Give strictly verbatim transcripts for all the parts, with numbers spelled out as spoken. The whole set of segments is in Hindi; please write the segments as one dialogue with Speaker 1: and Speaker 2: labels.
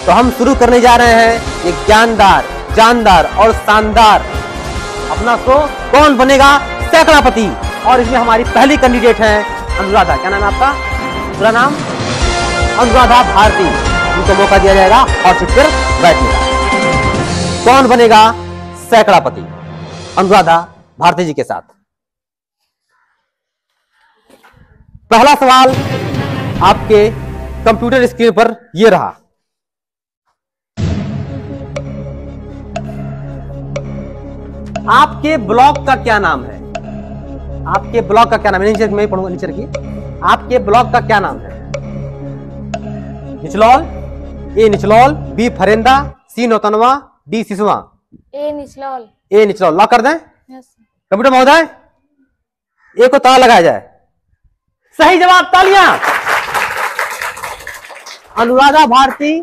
Speaker 1: तो हम शुरू करने जा रहे हैं एक ज्ञानदार, जानदार और शानदार अपना शो कौन बनेगा सैकड़ापति। और इसमें हमारी पहली कैंडिडेट है अनुराधा। क्या नाम है आपका? पूरा नाम? अनुराधा भारती। उनको मौका दिया जाएगा और सीट पर बैठने का। कौन बनेगा सैकड़ापति? अनुराधा भारती जी के साथ। पहला सवाल आपके कंप्यूटर स्क्रीन पर यह रहा। आपके ब्लॉक का क्या नाम है? आपके ब्लॉक का क्या नाम है? नीचे मैं पढ़ूंगा, नीचे रखिए। आपके ब्लॉक का क्या नाम है? Nichlaul, A Nichlaul, B Pharenda, C Nautanwa, D Siswa.
Speaker 2: A Nichlaul.
Speaker 1: A Nichlaul lock कर दें?
Speaker 2: यस।
Speaker 1: कंप्यूटर महोदय ए को ताला लगाया जाए। सही जवाब, तालियां। अनुराधा भारती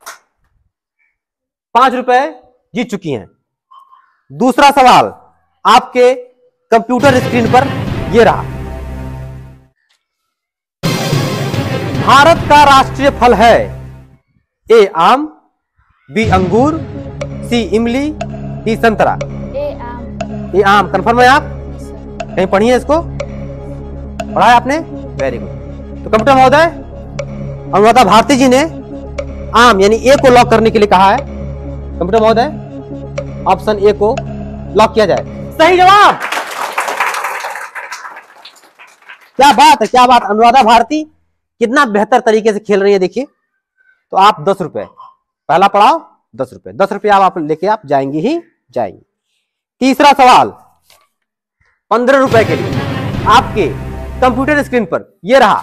Speaker 1: पांच रुपए जीत चुकी हैं। दूसरा सवाल आपके कंप्यूटर स्क्रीन पर यह रहा। भारत का राष्ट्रीय फल है ए आम, बी अंगूर, सी इमली, डी संतरा।
Speaker 2: ए आम।
Speaker 1: ए आम कंफर्म है आप?
Speaker 2: Yes sir.
Speaker 1: कहीं पढ़ी है इसको? पढ़ा है आपने? Very good. तो कंप्यूटर महोदय अनुराधा भारती जी ने आम यानी ए को लॉक करने के लिए कहा है। कंप्यूटर महोदय ऑप्शन ए को लॉक किया जाए। सही जवाब। क्या बात है, क्या बात। अनुराधा भारती कितना बेहतर तरीके से खेल रही है, देखिए। तो आप दस रुपए पहला पड़ाव, दस रुपए दस रुपए आप लेके आप जाएंगे ही जाएंगे। तीसरा सवाल पंद्रह रुपए के लिए आपके कंप्यूटर स्क्रीन पर यह रहा।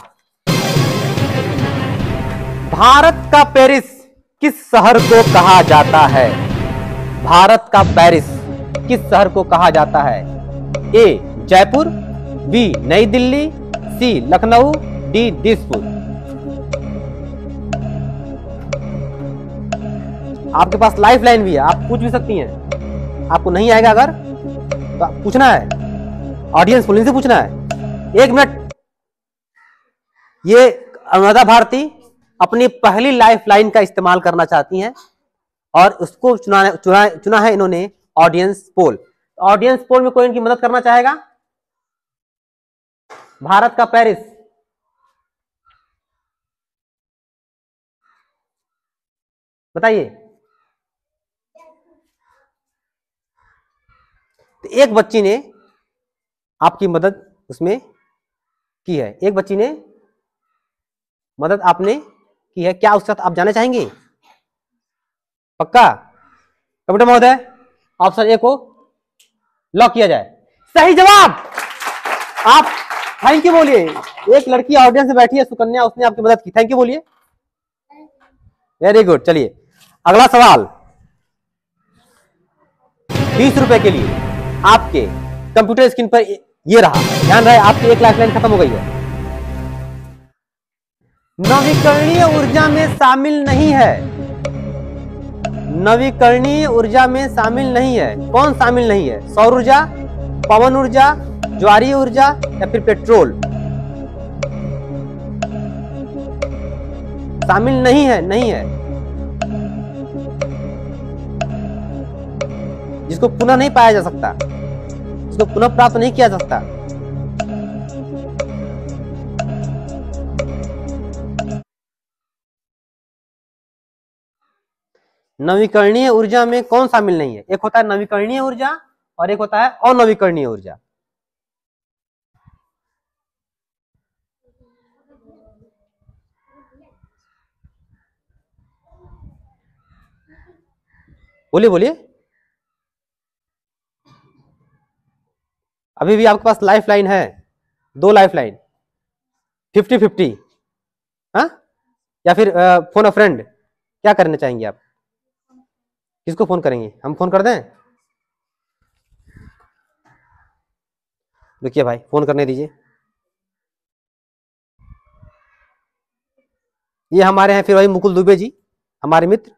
Speaker 1: भारत का पेरिस किस शहर को कहा जाता है? भारत का पेरिस किस शहर को कहा जाता है? ए Jaipur, B New Delhi, C Lucknow, D Dispur. आपके पास लाइफ लाइन भी है, आप पूछ भी सकती हैं। आपको नहीं आएगा अगर तो आप पूछना है, ऑडियंस फुलिंग से पूछना है। एक मिनट। ये अनुराधा भारती अपनी पहली लाइफ लाइन का इस्तेमाल करना चाहती हैं और उसको चुना चुना चुना है इन्होंने ऑडियंस पोल। ऑडियंस पोल में कोई इनकी मदद करना चाहेगा? भारत का पेरिस बताइए। तो एक बच्ची ने आपकी मदद उसमें की है, एक बच्ची ने मदद आपने की है। क्या उसके साथ आप जाना चाहेंगे? पक्का? कंप्यूटर महोदय ऑप्शन ए को लॉक किया जाए। सही जवाब। आप थैंक यू बोलिए। एक लड़की ऑडियंस में बैठी है सुकन्या, उसने आपकी मदद की। थैंक यू बोलिए। Very good. चलिए अगला सवाल बीस रुपए के लिए आपके कंप्यूटर स्क्रीन पर ये रहा। ध्यान रहे आपकी एक लाइफ लाइन खत्म हो गई है। नवीकरणीय ऊर्जा में शामिल नहीं है। नवीकरणीय ऊर्जा में शामिल नहीं है। कौन शामिल नहीं है? सौर ऊर्जा, पवन ऊर्जा, ज्वारीय ऊर्जा या फिर पेट्रोल? शामिल नहीं है, नहीं है। जिसको पुनः नहीं पाया जा सकता, जिसको पुनः प्राप्त नहीं किया जा सकता। नवीकरणीय ऊर्जा में कौन शामिल नहीं है? एक होता है नवीकरणीय ऊर्जा और एक होता है अनवीकरणीय ऊर्जा। बोलिए बोलिए। अभी भी आपके पास लाइफ लाइन है, दो लाइफ लाइन, फिफ्टी फिफ्टी। हाँ या फिर फोन अ फ्रेंड, क्या करना चाहेंगे आप? किसको फोन करेंगे? हम फोन कर दें? रुकिए भाई, फोन करने दीजिए। ये हमारे हैं फिर वही मुकुल दुबे जी, हमारे मित्र।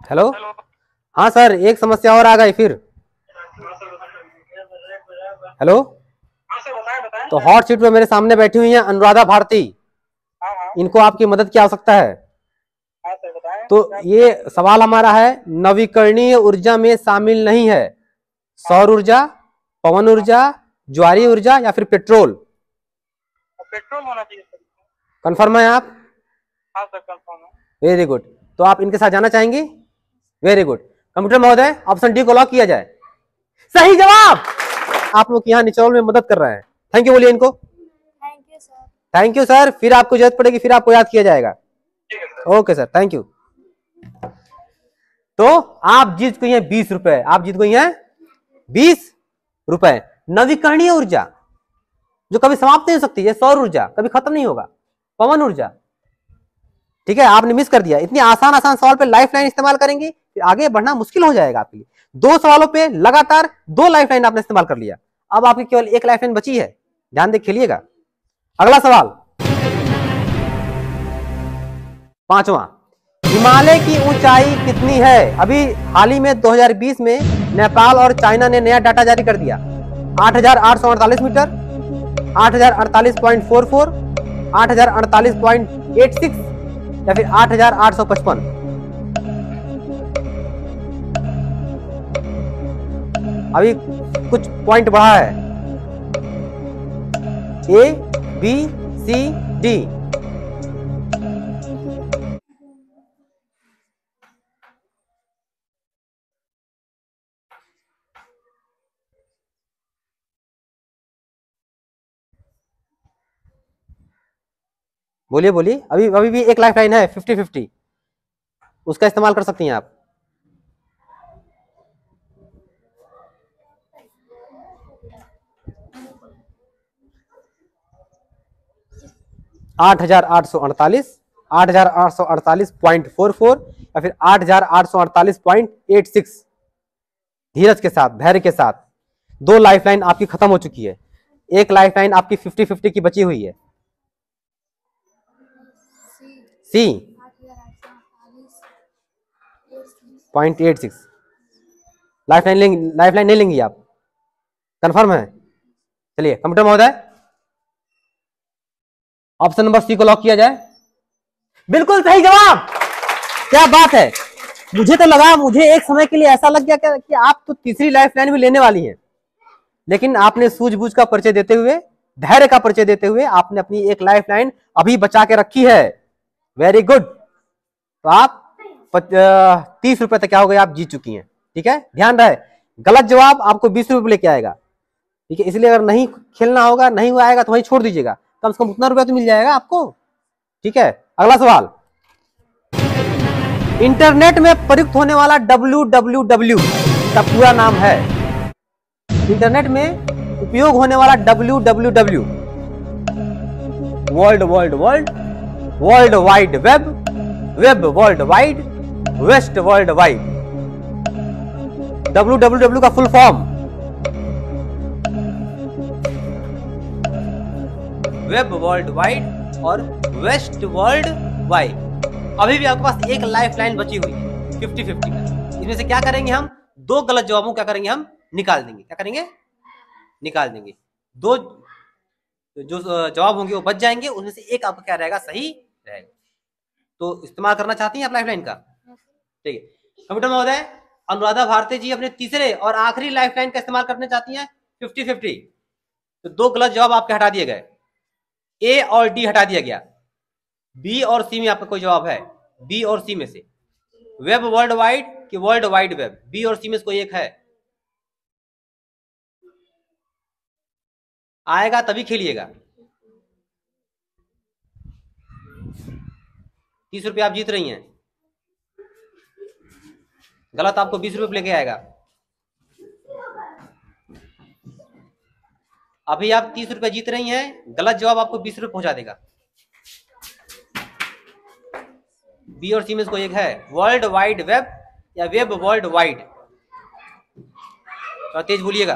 Speaker 1: हेलो। हाँ सर, एक समस्या और आ गई फिर। हेलो।
Speaker 3: हाँ सर, बताएं बताएं।
Speaker 1: तो हॉट सीट पे मेरे सामने बैठी हुई हैं अनुराधा भारती।
Speaker 3: हाँ हाँ
Speaker 1: इनको आपकी मदद की आवश्यकता है।
Speaker 3: हाँ सर, बताएं।
Speaker 1: तो ये सवाल हमारा है, नवीकरणीय ऊर्जा में शामिल नहीं है सौर ऊर्जा, पवन ऊर्जा, ज्वारीय ऊर्जा या फिर पेट्रोल।
Speaker 3: पेट्रोल होना चाहिए सर।
Speaker 1: कंफर्म है आप?
Speaker 3: हाँ सर, कंफर्म है।
Speaker 1: Very good. तो आप इनके साथ जाना चाहेंगे? Very good. कंप्यूटर महोदय, ऑप्शन डी को लॉक किया जाए। सही जवाब। आप लोग यहाँ निचोड़ में मदद कर रहे हैं। थैंक यू बोलिए इनको।
Speaker 2: Thank you sir.
Speaker 1: Thank you sir. फिर आपको जरूरत पड़ेगी फिर आपको याद किया जाएगा।
Speaker 3: ठीक है sir.
Speaker 1: Okay sir, thank you. तो आप जीत गई हैं बीस रुपए। आप जीत गई हैं बीस रुपए। नवीकरणीय ऊर्जा जो कभी समाप्त नहीं हो सकती है, सौर ऊर्जा कभी खत्म नहीं होगा, पवन ऊर्जा। ठीक है, आपने मिस कर दिया। इतनी आसान आसान सवाल पे लाइफ लाइन इस्तेमाल करेंगे, फिर आगे बढ़ना मुश्किल हो जाएगा आपके लिए। दो सवालों पे लगातार दो लाइफ लाइन आपने इस्तेमाल कर लिया। अब आपकी केवल एक लाइफ लाइन बची है। ध्यान दे, खेलिएगा। अगला सवाल, पांचवा, हिमालय की ऊंचाई कितनी है? अभी हाल ही में दो हज़ार बीस में नेपाल और चाइना ने नया डाटा जारी कर दिया। आठ हजार आठ सौ अड़तालीस मीटर, आठ हजार अड़तालीस पॉइंट फोर फोर, आठ हजार अड़तालीस पॉइंट एट सिक्स या फिर आठ हजार आठ सौ पचपन। अभी कुछ पॉइंट बढ़ा है। A, B, C, D. बोलिए बोलिए। अभी अभी भी एक लाइफ लाइन है, फिफ्टी फिफ्टी, उसका इस्तेमाल कर सकती हैं आप। आठ हजार आठ सौ अड़तालीस, आठ हजार आठ सौ अड़तालीस पॉइंट फोर फोर या फिर आठ हजार आठ सौ अड़तालीस पॉइंट एट सिक्स। धीरज के साथ, धैर्य के साथ। दो लाइफलाइन आपकी खत्म हो चुकी है, एक लाइफलाइन आपकी फिफ्टी फिफ्टी की बची हुई है। C, point eight six. Lifeline लेंगे, लाइफलाइन नहीं लेंगी आप? कंफर्म है? चलिए कंप्यूटर महोदय, ऑप्शन नंबर सी को लॉक किया जाए। बिल्कुल सही जवाब। क्या बात है। मुझे तो लगा, मुझे एक समय के लिए ऐसा लग गया कि आप तो तीसरी लाइफलाइन भी लेने वाली हैं, लेकिन आपने सूझबूझ का परिचय देते हुए, धैर्य का परिचय देते हुए आपने अपनी एक लाइफलाइन अभी बचा के रखी है। Very good. तो आप तीस रुपए तक क्या हो गए, आप जीत चुकी हैं। ठीक है, ध्यान रहे, गलत जवाब आपको बीस रुपए लेके आएगा। ठीक है, इसलिए अगर नहीं खेलना होगा, नहीं हुआ आएगा तो वहीं छोड़ दीजिएगा, कम से कम उतना रुपया तो मिल जाएगा आपको। ठीक है, अगला सवाल, इंटरनेट में प्रयुक्त होने वाला डब्ल्यू डब्ल्यू डब्ल्यू का पूरा नाम है। इंटरनेट में उपयोग होने वाला W W W, world world world, world wide web, web world wide, west world wide. W W W का full form web world wide और वेस्ट वर्ल्ड वाइड। अभी भी आपके पास एक लाइफ लाइन बची हुई है फिफ्टी फिफ्टी का। इसमें से क्या करेंगे हम, दो गलत जवाबों क्या करेंगे हम, निकाल देंगे। क्या करेंगे, निकाल देंगे। दो जो जवाब होंगे वो बच जाएंगे, उसमें से एक आपका क्या रहेगा, सही रहेगा। तो इस्तेमाल करना चाहती हैं आप लाइफ लाइन का? ठीक है, कंप्यूटर महोदय, अनुराधा भारती जी अपने तीसरे और आखिरी लाइफ लाइन का इस्तेमाल करना चाहती हैं फिफ्टी फिफ्टी। तो दो गलत जवाब आपके हटा दिए गए, ए और डी हटा दिया गया। बी और सी में आपका कोई जवाब है? बी और सी में से वेब वर्ल्ड वाइड कि वर्ल्ड वाइड वेब, बी और सी में से कोई एक है? आएगा तभी खेलिएगा। तीस रुपये आप जीत रही हैं, गलत आपको बीस रुपये लेके आएगा। अभी आप तीस रुपये जीत रही हैं, गलत जवाब आपको बीस रुपये पहुंचा देगा। बी और सी में से कोई एक है, वर्ल्ड वाइड वेब या वेब वर्ल्ड वाइड? तो तेज बोलिएगा।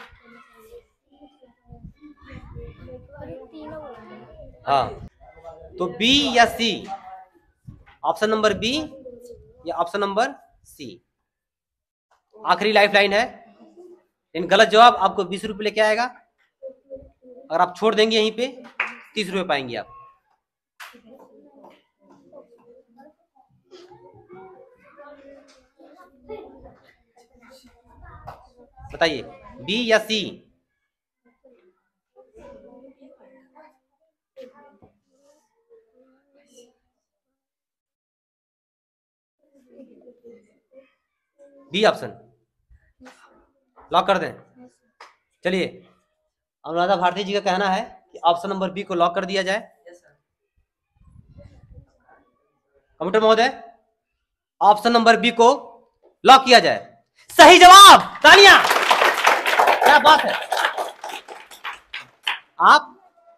Speaker 1: हाँ, तो बी या सी, ऑप्शन नंबर बी या ऑप्शन नंबर सी। आखिरी लाइफ लाइन है, इन गलत जवाब आपको बीस रुपए लेके आएगा। अगर आप छोड़ देंगे यहीं पे तीस रुपए पाएंगे आप। बताइए बी या सी। बी ऑप्शन लॉक कर दें। चलिए अनुराधा भारती जी का कहना है कि ऑप्शन नंबर बी को लॉक कर दिया जाए। कंप्यूटर महोदय ऑप्शन नंबर बी को लॉक किया जाए। सही जवाब, तालियां, क्या बात है। आप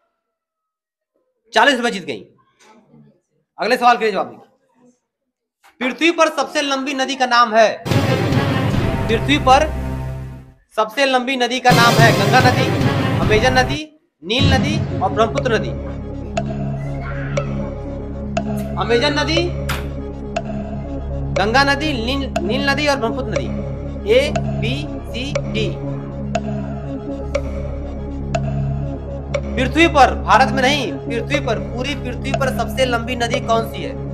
Speaker 1: चालीस रुपए जीत गई। अगले सवाल के लिए जवाब दीजिए। पृथ्वी पर सबसे लंबी नदी का नाम है, पृथ्वी पर सबसे लंबी नदी का नाम है गंगा नदी, अमेजन नदी, नील नदी और ब्रह्मपुत्र नदी। अमेजन नदी, गंगा नदी, नील, नील नदी और ब्रह्मपुत्र नदी। ए बी सी डी। पृथ्वी पर, भारत में नहीं, पृथ्वी पर, पूरी पृथ्वी पर सबसे लंबी नदी कौन सी है?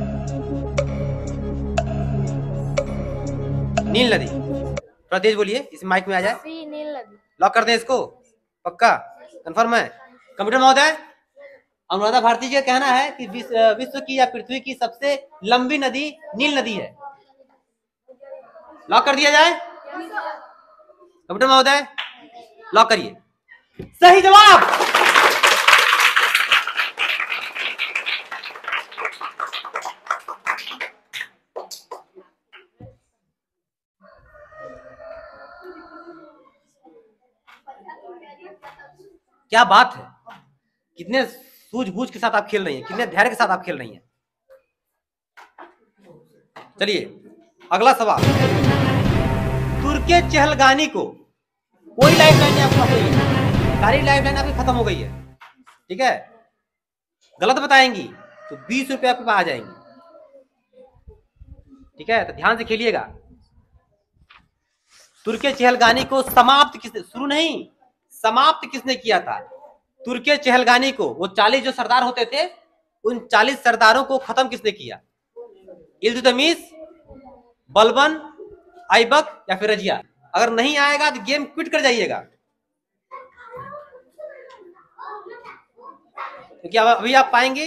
Speaker 1: नील नदी। थोड़ा तेज बोलिए, इस माइक में आ जाए।
Speaker 2: सी नील नदी।
Speaker 1: लॉक कर दें इसको, पक्का कंफर्म है? कंप्यूटर महोदय अनुराधा भारती जी का कहना है कि विश्व की या पृथ्वी की सबसे लंबी नदी नील नदी है। लॉक कर दिया जाए? कंप्यूटर महोदय लॉक करिए। सही जवाब। क्या बात है, कितने सूझबूझ के साथ आप खेल रही हैं, कितने धैर्य के साथ आप खेल रही हैं। चलिए अगला सवाल। तुर्के चहलगानी को, कोई लाइफ लाइन आपको नहीं है, सारी लाइफ लाइन आपकी खत्म हो गई है, ठीक है। गलत बताएंगी तो बीस रुपए आपके पास आ जाएंगे, ठीक है। तो ध्यान से खेलिएगा। तुर्के चहलगानी को समाप्त किसने, शुरू नहीं, समाप्त किसने किया था? तुर्के चहलगानी को, वो चालीस जो सरदार होते थे, उन चालीस सरदारों को खत्म किसने किया? इल्तुतमिश, बलबन, ऐबक या फिर रजिया? अगर नहीं आएगा तो गेम क्विट कर जाइएगा, तो क्या अभी आप पाएंगे?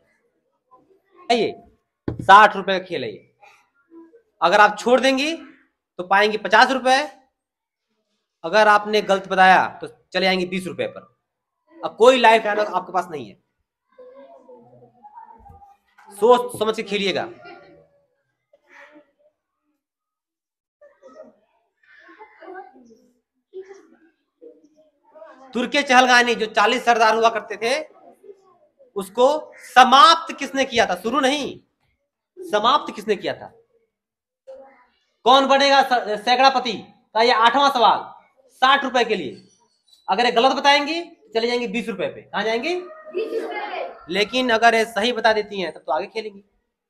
Speaker 1: ये साठ रुपए का खेल है ये। अगर आप छोड़ देंगी तो पाएंगे पचास रुपए। अगर आपने गलत बताया तो चले जाएंगे बीस रुपए पर। अब कोई लाइफ लाइन आपके पास नहीं है, सोच समझ के खेलिएगा। तुर्के चहलगानी जो चालीस सरदार हुआ करते थे, उसको समाप्त किसने किया था? शुरू नहीं, समाप्त किसने किया था? कौन बनेगा सैकड़ापति का ये आठवां सवाल, साठ रुपए के लिए। अगर ये गलत बताएंगे चले जाएंगे बीस रुपए पे। कहां जाएंगे? बीस रुपए। लेकिन अगर ये सही बता देती हैं तब तो आगे खेलेंगी।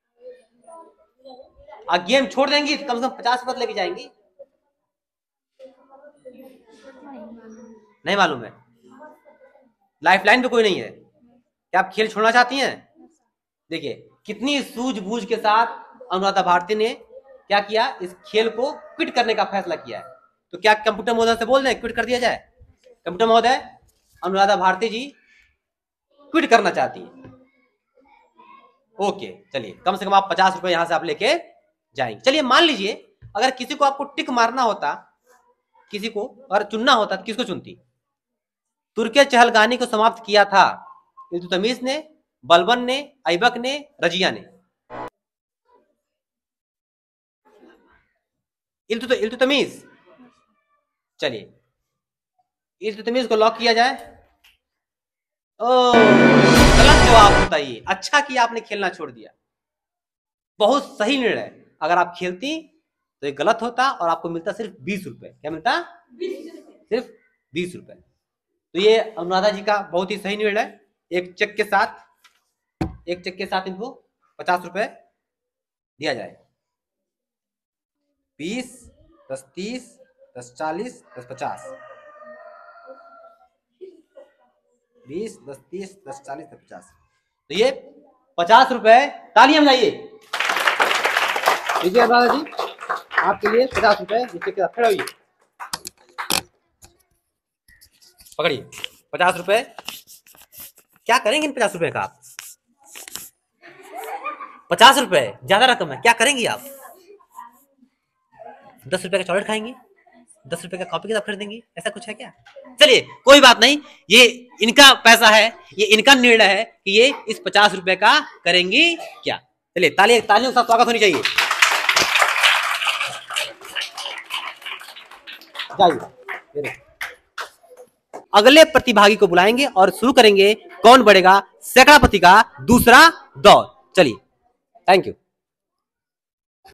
Speaker 1: और गेम छोड़ देंगी तो कम से कम पचास रुपए लेके जाएंगी। नहीं मालूम है? लाइफ लाइन पे कोई नहीं है। क्या आप खेल छोड़ना चाहती हैं? देखिए कितनी सूझबूझ के साथ अनुराधा भारती ने क्या किया, इस खेल को क्विट करने का फैसला किया है। तो क्या कंप्यूटर महोदय से बोल दें क्विट कर दिया जाए? कंप्यूटर महोदय अनुराधा भारती जी क्विट करना चाहती है। ओके चलिए, कम से कम आप पचास रुपए यहां से आप लेके जाएंगे। चलिए मान लीजिए अगर किसी को आपको टिक मारना होता, किसी को अगर चुनना होता तो किसको चुनती? तुर्के चहलगानी को समाप्त किया था इल्तुतमिश ने, बलबन ने, ऐबक ने, रजिया ने। इल्तुतमिश। चलिए इल्तुतमिश को लॉक किया जाए। ओ गलत जवाब होता ये। अच्छा किया आपने खेलना छोड़ दिया, बहुत सही निर्णय। अगर आप खेलती तो ये गलत होता और आपको मिलता सिर्फ बीस रुपए। क्या मिलता? सिर्फ बीस रुपए। तो ये अनुराधा जी का बहुत ही सही निर्णय। एक चेक के साथ एक चेक के साथ इनको पचास रुपए दिया जाए। बीस, दस तीस, दस चालीस, दस पचास, बीस, दस तीस, दस चालीस, दस पचास। तो ये पचास रुपए, तालियां बजाइए। लीजिए राधा जी, आपके लिए पचास रुपए नीचे के साथ खड़े होइए, पकड़िए पचास रुपए। क्या करेंगे इन पचास रुपए का आप? पचास रुपए ज्यादा रकम है, क्या करेंगी आप? दस रुपए का चॉकलेट खाएंगी, दस रुपए का कॉपी किताब खरीदेंगी, ऐसा कुछ है क्या? चलिए कोई बात नहीं, ये इनका पैसा है, ये इनका निर्णय है कि ये इस पचास रुपए का करेंगी क्या। चलिए ताली तालियों के साथ स्वागत होनी चाहिए। जाइए, अगले प्रतिभागी को बुलाएंगे और शुरू करेंगे कौन बढ़ेगा सैकड़ापति का दूसरा दौर। चलिए, थैंक यू।